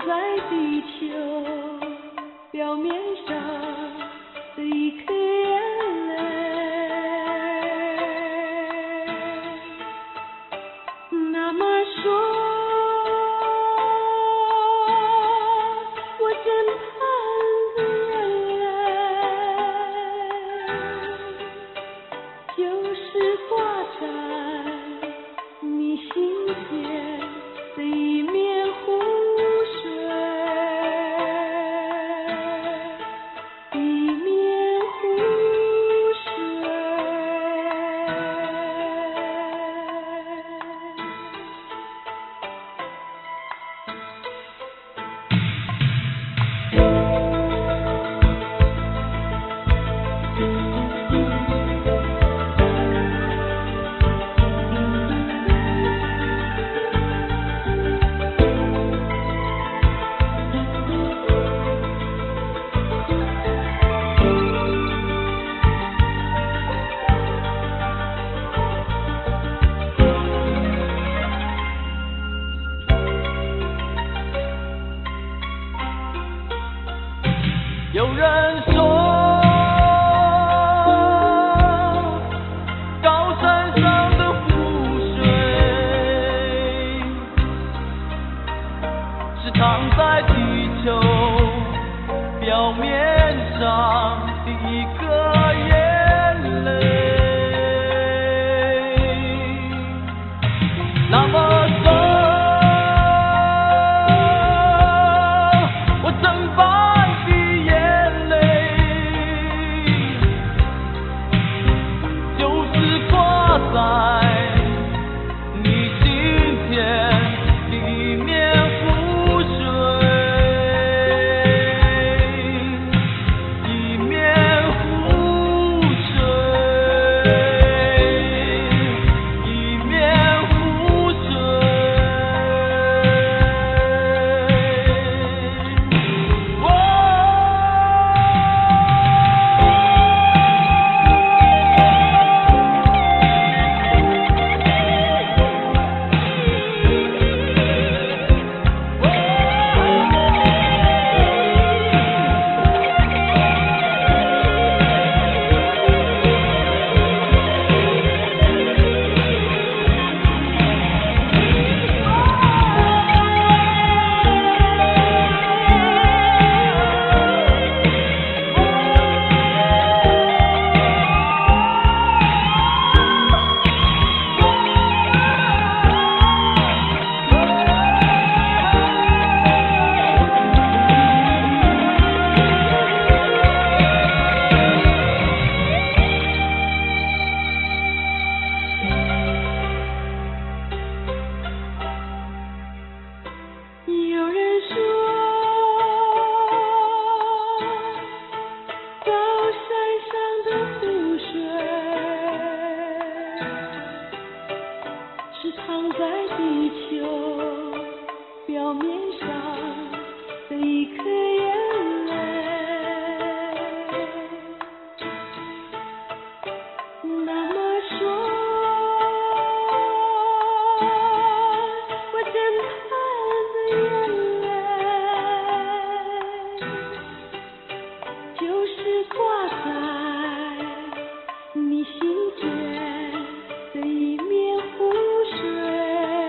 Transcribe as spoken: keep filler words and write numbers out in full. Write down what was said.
在地球表面上的一颗眼泪。那么说，我真盼的眼泪，就是挂在你心间的一面湖水，一面湖水。 有人说，高山上的湖水是藏在地球表面上的一个眼泪。那么说，我曾把在你心间的一面湖水，一面湖水，一面湖水。 有人说，高山上的湖水是藏在地球表面上的一颗眼泪。那么说，我真盼就是挂在你心间的一面湖水。